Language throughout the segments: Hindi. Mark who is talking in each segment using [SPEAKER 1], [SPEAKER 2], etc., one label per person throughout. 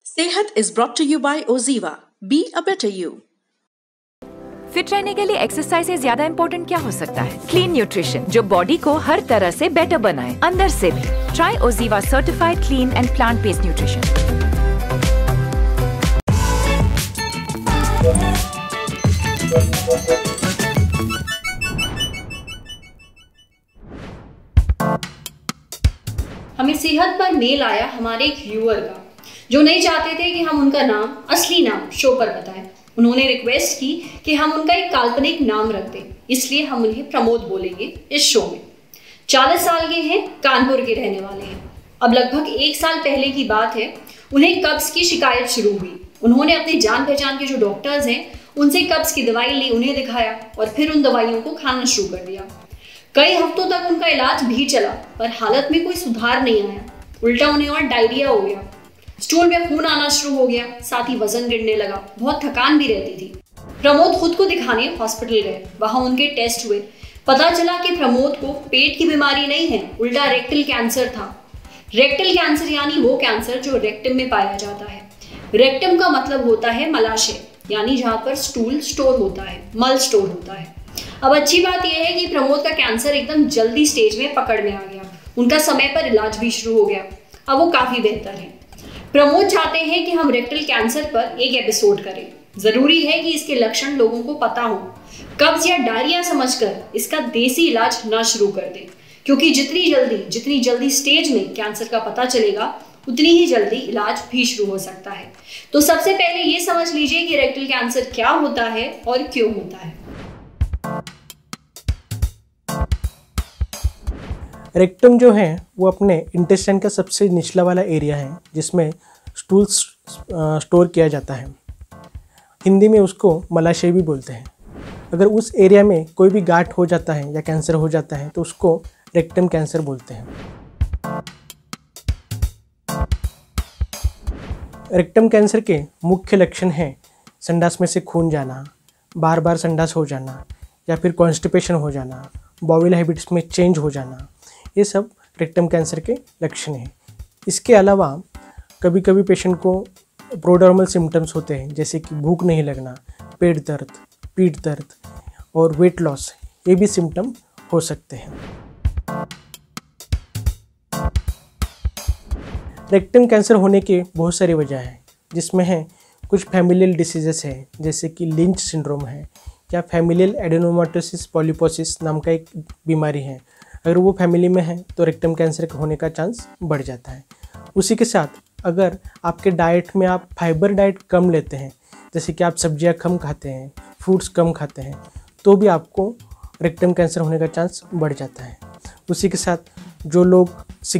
[SPEAKER 1] सेहत is brought to you by Oziva. Be a better you.
[SPEAKER 2] Fit रहने के लिए एक्सरसाइज से ज्यादा इंपॉर्टेंट क्या हो सकता है? क्लीन न्यूट्रिशन जो बॉडी को हर तरह से बेटर बनाए, अंदर से भी। Try Oziva certified clean and plant based nutrition.
[SPEAKER 3] हमें सेहत पर मेल आया हमारे एक व्यूअर का, जो नहीं चाहते थे कि हम उनका नाम, असली नाम शो पर बताएं। उन्होंने रिक्वेस्ट की कि हम उनका एक काल्पनिक नाम रख दें, इसलिए हम उन्हें प्रमोद बोलेंगे इस शो में। 40 साल के हैं, कानपुर के रहने वाले हैं। अब लगभग 1 साल पहले की बात है, उन्हें कब्ज की शिकायत शुरू हुई। उन्होंने अपने जान पहचान के जो डॉक्टर्स हैं उनसे कब्ज की दवाई ली, उन्हें दिखाया और फिर उन दवाइयों को खाना शुरू कर दिया। कई हफ्तों तक उनका इलाज भी चला, पर हालत में कोई सुधार नहीं आया। उल्टा उन्हें और डायरिया हो गया, स्टूल में खून आना शुरू हो गया, साथ ही वजन गिरने लगा, बहुत थकान भी रहती थी। प्रमोद खुद को दिखाने हॉस्पिटल गए, वहां उनके टेस्ट हुए। पता चला कि प्रमोद को पेट की बीमारी नहीं है, उल्टा रेक्टल कैंसर था। रेक्टल कैंसर यानी वो कैंसर जो रेक्टम में पाया जाता है। रेक्टम का मतलब होता है मलाशय, यानी जहां पर स्टूल स्टोर होता है, मल स्टोर होता है। अब अच्छी बात यह है कि प्रमोद का कैंसर एकदम जल्दी स्टेज में पकड़ में आ गया। उनका समय पर इलाज भी शुरू हो गया, अब वो काफी बेहतर है। प्रमोद चाहते हैं कि हम रेक्टल कैंसर पर एक एपिसोड करें। जरूरी है कि इसके लक्षण लोगों को पता हो। कब्ज या डायरिया समझकर इसका देसी इलाज ना शुरू कर दें, क्योंकि जितनी जल्दी स्टेज में कैंसर का पता चलेगा उतनी ही जल्दी इलाज भी शुरू हो सकता है। तो सबसे पहले ये समझ लीजिए कि रेक्टल कैंसर क्या होता है और क्यों होता है।
[SPEAKER 4] रेक्टम जो है वो अपने इंटेस्टाइन का सबसे निचला वाला एरिया है, जिसमें स्टूल स्टोर किया जाता है। हिंदी में उसको मलाशय भी बोलते हैं। अगर उस एरिया में कोई भी गांठ हो जाता है या कैंसर हो जाता है तो उसको रेक्टम कैंसर बोलते हैं। रेक्टम कैंसर के मुख्य लक्षण हैं संडास में से खून जाना, बार बार संडास हो जाना या फिर कॉन्स्टिपेशन हो जाना, बॉवेल हैबिट्स में चेंज हो जाना। ये सब रेक्टम कैंसर के लक्षण हैं। इसके अलावा कभी कभी पेशेंट को प्रोड्रोमल सिम्टम्स होते हैं, जैसे कि भूख नहीं लगना, पेट दर्द, पीठ दर्द और वेट लॉस। ये भी सिम्टम हो सकते हैं। रेक्टम कैंसर होने के बहुत सारी वजह हैं, जिसमें है कुछ फैमिलियल डिसीजेस है, जैसे कि लिंच सिंड्रोम है या फैमिलियल एडेनोमाटोसिस पॉलीपोसिस नाम का एक बीमारी है। अगर वो फैमिली में है तो रेक्टम कैंसर होने का चांस बढ़ जाता है। उसी के साथ अगर आपके डाइट में आप फाइबर डाइट कम लेते हैं, जैसे कि आप सब्जियां कम खाते हैं, फ्रूट्स कम खाते हैं, तो भी आपको रेक्टम कैंसर होने का चांस बढ़ जाता है। उसी के साथ जो लोग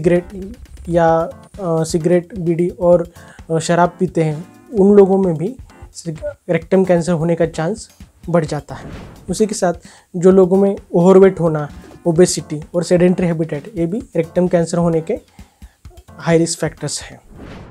[SPEAKER 4] सिगरेट, बीड़ी और शराब पीते हैं, उन लोगों में भी रेक्टम कैंसर होने का चांस बढ़ जाता है। उसी के साथ जो लोगों में ओवरवेट होना, ओबेसिटी और सेडेंटरी हैबिटेट, ये भी रेक्टम कैंसर होने के हाई रिस्क फैक्टर्स हैं।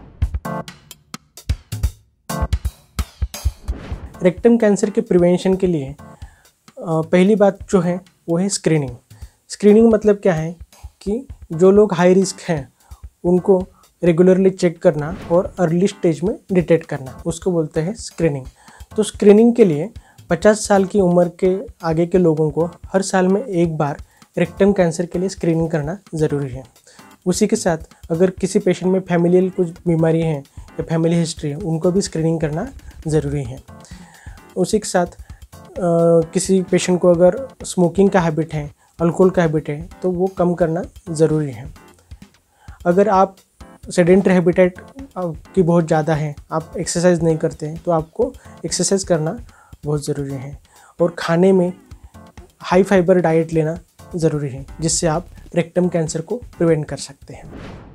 [SPEAKER 4] रेक्टम कैंसर के प्रिवेंशन के लिए पहली बात जो है वो है स्क्रीनिंग। स्क्रीनिंग मतलब क्या है कि जो लोग हाई रिस्क हैं उनको रेगुलरली चेक करना और अर्ली स्टेज में डिटेक्ट करना, उसको बोलते हैं स्क्रीनिंग। तो स्क्रीनिंग के लिए 50 साल की उम्र के आगे के लोगों को हर साल में एक बार रेक्टम कैंसर के लिए स्क्रीनिंग करना ज़रूरी है। उसी के साथ अगर किसी पेशेंट में फैमिलियल कुछ बीमारी है या फैमिली हिस्ट्री है, उनको भी स्क्रीनिंग करना ज़रूरी है। उसी के साथ किसी पेशेंट को अगर स्मोकिंग का हैबिट है, अल्कोहल का हैबिट है, तो वो कम करना ज़रूरी है। अगर आप सेडेंटरी हैबिटेट की बहुत ज़्यादा है, आप एक्सरसाइज नहीं करते हैं, तो आपको एक्सरसाइज करना बहुत ज़रूरी है। और खाने में हाई फाइबर डाइट लेना ज़रूरी है, जिससे आप रेक्टम कैंसर को प्रिवेंट कर सकते हैं।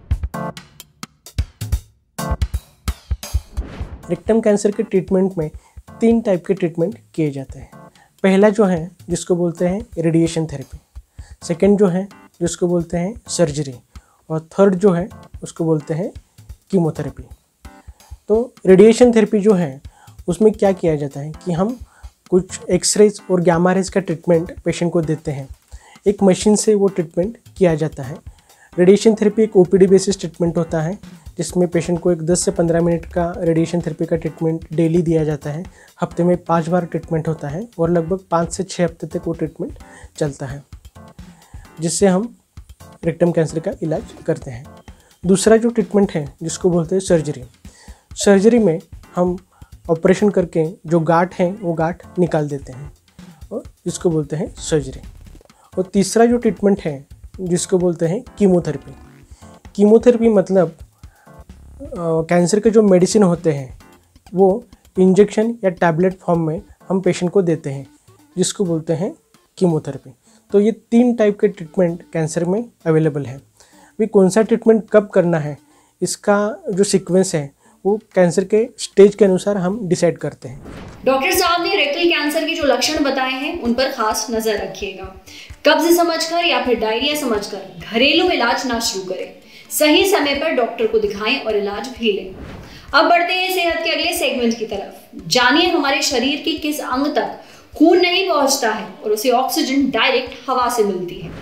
[SPEAKER 4] रेक्टम कैंसर के ट्रीटमेंट में 3 टाइप के ट्रीटमेंट किए जाते हैं। पहला जो है जिसको बोलते हैं रेडिएशन थेरेपी, सेकंड जो है जिसको बोलते हैं सर्जरी, और थर्ड जो है उसको बोलते हैं कीमोथेरेपी। तो रेडिएशन थेरेपी जो है उसमें क्या किया जाता है कि हम कुछ एक्सरेज और गामा रेज का ट्रीटमेंट पेशेंट को देते हैं। एक मशीन से वो ट्रीटमेंट किया जाता है। रेडिएशन थेरेपी एक ओपीडी बेसिस ट्रीटमेंट होता है, जिसमें पेशेंट को एक 10 से 15 मिनट का रेडिएशन थेरेपी का ट्रीटमेंट डेली दिया जाता है। हफ्ते में 5 बार ट्रीटमेंट होता है और लगभग 5 से 6 हफ्ते तक वो ट्रीटमेंट चलता है, जिससे हम रेक्टम कैंसर का इलाज करते हैं। दूसरा जो ट्रीटमेंट है जिसको बोलते हैं सर्जरी। सर्जरी में हम ऑपरेशन करके जो गांठ है वो गांठ निकाल देते हैं और जिसको बोलते हैं सर्जरी। और तीसरा जो ट्रीटमेंट है जिसको बोलते हैं कीमोथेरेपी। कीमोथेरेपी मतलब कैंसर के जो मेडिसिन होते हैं वो इंजेक्शन या टैबलेट फॉर्म में हम पेशेंट को देते हैं, जिसको बोलते हैं कीमोथेरेपी। तो ये 3 टाइप के ट्रीटमेंट कैंसर में अवेलेबल है। अभी कौन सा ट्रीटमेंट कब करना है, इसका जो सीक्वेंस है वो कैंसर के स्टेज के अनुसार हम डिसाइड करते हैं।
[SPEAKER 3] डॉक्टर साहब ने रेक्टल कैंसर के जो लक्षण बताए हैं उन पर खास नजर रखिएगा। कब्ज समझकर या फिर डायरिया समझकर घरेलू इलाज ना शुरू करें। सही समय पर डॉक्टर को दिखाएं और इलाज भी लें। अब बढ़ते हैं सेहत के अगले सेगमेंट की तरफ। जानिए हमारे शरीर के किस अंग तक खून नहीं पहुंचता है और उसे ऑक्सीजन डायरेक्ट हवा से मिलती है।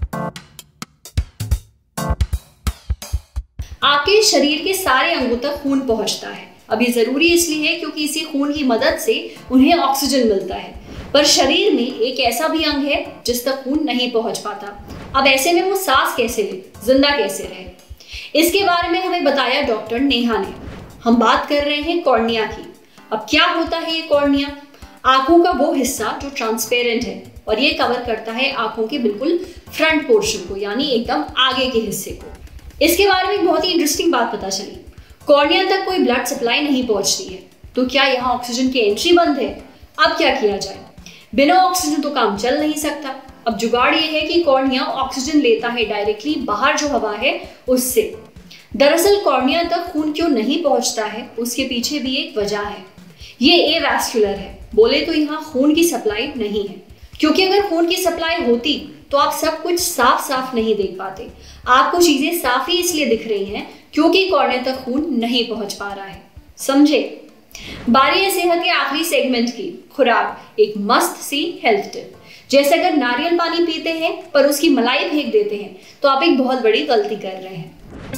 [SPEAKER 3] आपके शरीर के सारे अंगों तक खून पहुंचता है। अब ये जरूरी इसलिए है क्योंकि इसी खून की मदद से उन्हें ऑक्सीजन मिलता है। पर शरीर में एक ऐसा भी अंग है जिस तक खून नहीं पहुंच पाता। अब ऐसे में वो सांस कैसे ले, जिंदा कैसे रहे, इसके बारे में हमें बताया डॉक्टर नेहा ने। हम बात कर रहे हैं कॉर्निया की। अब क्या होता है ये कॉर्निया? आंखों का वो हिस्सा जो ट्रांसपेरेंट है और ये कवर करता है आंखों के बिल्कुल फ्रंट पोर्शन को, यानी एकदम आगे के हिस्से को। इसके बारे में बहुत ही इंटरेस्टिंग बात पता चली। कॉर्निया तक कोई ब्लड सप्लाई नहीं पहुंचती है, तो क्या यहाँ ऑक्सीजन की एंट्री बंद है? अब क्या किया जाए? बिना ऑक्सीजन तो काम चल नहीं सकता। अब जुगाड़ ये है कि कॉर्निया ऑक्सीजन लेता है डायरेक्टली बाहर जो हवा है उससे। दरअसल कॉर्निया तक खून क्यों नहीं पहुंचता है उसके पीछे भी एक वजह है। ये एवास्कुलर है, बोले तो यहाँ खून की सप्लाई नहीं है। क्योंकि अगर खून की सप्लाई होती तो आप सब कुछ साफ साफ नहीं देख पाते। आपको चीजें साफ ही इसलिए दिख रही हैं क्योंकि कॉर्निया तक खून नहीं पहुंच पा रहा है। समझे? बारी है सेहत के आखिरी सेगमेंट की, खुराक। एक मस्त सी हेल्थ टिप। जैसे अगर नारियल पानी पीते हैं पर उसकी मलाई फेंक देते हैं तो आप एक बहुत बड़ी गलती कर रहे हैं।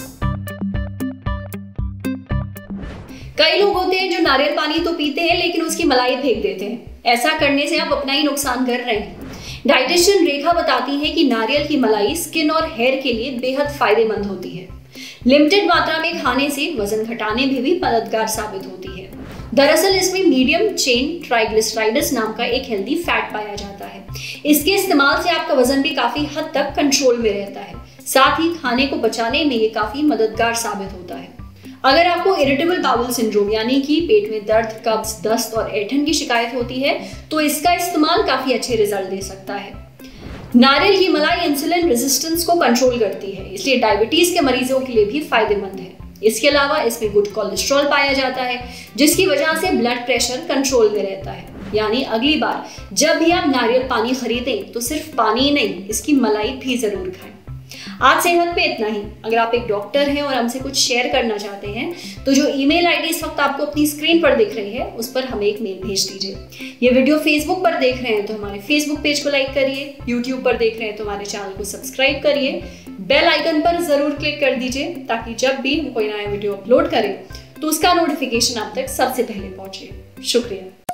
[SPEAKER 3] कई लोग होते हैं जो नारियल पानी तो पीते हैं लेकिन उसकी मलाई फेंक देते हैं। ऐसा करने से आप अपना ही नुकसान कर रहे हैं। डाइटिशियन रेखा बताती है कि नारियल की मलाई स्किन और हेयर के लिए बेहद फायदेमंद होती है। लिमिटेड मात्रा में खाने से वजन घटाने में भी मददगार साबित होती है। दरअसल इसमें मीडियम चेन ट्राइग्लिसराइड्स नाम का एक हेल्दी फैट पाया जाता है। इसके इस्तेमाल से आपका वजन भी काफी हद तक कंट्रोल में रहता है। साथ ही खाने को पचाने में ये काफी मददगार साबित होता है। अगर आपको इरिटेबल बाउल सिंड्रोम यानी कि पेट में दर्द, कब्ज, दस्त और ऐंठन की शिकायत होती है तो इसका इस्तेमाल काफी अच्छे रिजल्ट दे सकता है। नारियल की मलाई इंसुलिन रेजिस्टेंस को कंट्रोल करती है, इसलिए डायबिटीज के मरीजों के लिए भी फायदेमंद है। इसके अलावा इसमें गुड कोलेस्ट्रॉल पाया जाता है जिसकी वजह से ब्लड प्रेशर कंट्रोल में रहता है। यानी अगली बार जब भी आप नारियल पानी खरीदें तो सिर्फ पानी ही नहीं, इसकी मलाई भी जरूर खाएं। आज सेहत पे इतना ही। अगर आप एक डॉक्टर हैं और हमसे कुछ शेयर करना चाहते हैं तो जो ईमेल आईडी इस वक्त आपको अपनी स्क्रीन पर दिख रही है उस पर हमें एक मेल भेज दीजिए। ये वीडियो फेसबुक पर देख रहे हैं तो हमारे फेसबुक पेज को लाइक करिए, यूट्यूब पर देख रहे हैं तो हमारे चैनल को सब्सक्राइब करिए, बेल आइकन पर जरूर क्लिक कर दीजिए ताकि जब भी हम कोई नया वीडियो अपलोड करें तो उसका नोटिफिकेशन आप तक सबसे पहले पहुंचे। शुक्रिया।